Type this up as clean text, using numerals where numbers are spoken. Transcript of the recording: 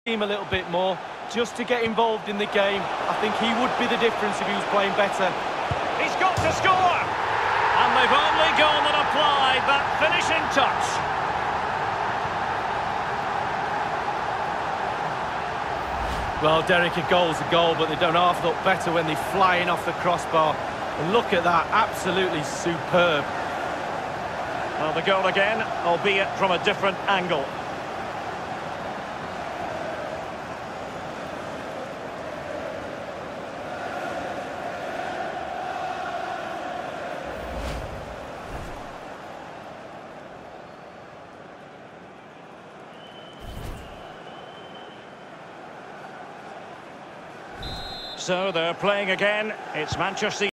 team a little bit more, just to get involved in the game. I think he would be the difference if he was playing better. He's got to score! And they've only gone and applied that finishing touch. Well, Derek, a goal's a goal, but they don't half look better when they're flying off the crossbar. And look at that, absolutely superb. Well, the goal again, albeit from a different angle. So they're playing again. It's Manchester